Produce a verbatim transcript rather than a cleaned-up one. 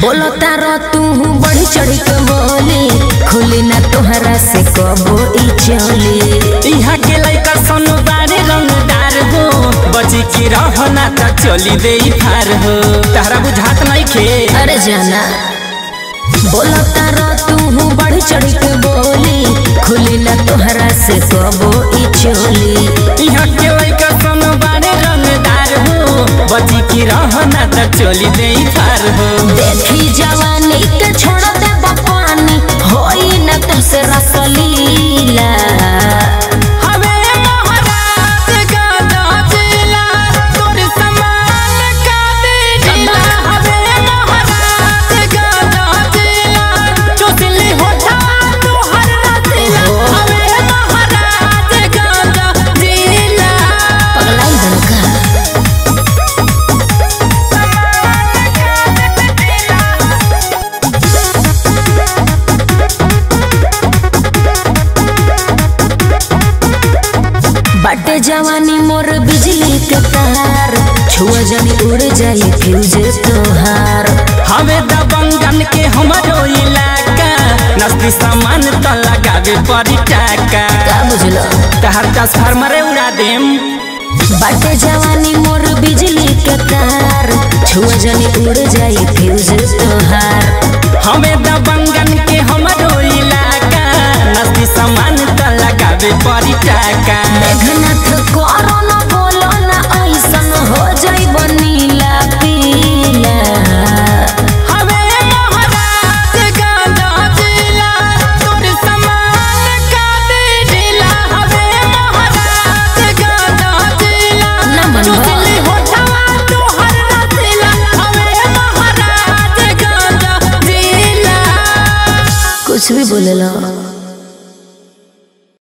बोलो तारो तू बढ़ चढ़ के बोली खुली ना तोहरा से कबो ई चली। यहाँ के लइका सोनू बारे रंगदार हो बची की रहना त चली दे फार हो तारा बुझात नहीं खे। अरे जाना बोलो तारो तू बढ़ चढ़ के बोली खुली ना तोहरा से कबो ई चली। यहाँ के लइका सोनू बारे रंगदार हो बची की रहना त चली दे फार हो। देखी जवानी के छोड़ दे बपानी होई न तुझसे रसलीला। बाटे जवानी मोर बिजली के तार छुआ जानी उड़ जाए फ्यूज तोहार। हमें दबंगन के हमारो इलाका नस्ती सामान तो लगावे पड़ी टाका। का बुझलो तहर दस फार्मरे उड़ा देम। बाटे जवानी मोर बिजली के तार छुआ जानी उड़ जाए फ्यूज तोहार। हमें दबंगन के हमारो इलाका नस्ती सामान तो लगावे पड़ी टाका। मेघनाथ करो न बोलो न ऐसन हो जाई बनीला पीला। हमें महाराज गांजा जिला तोर समान का दिला। हमें महाराज गांजा जिला न मनवा चुसली होठवा तोहर रसिला। हमें महाराज गांजा जिला कुछ भी बोले लो।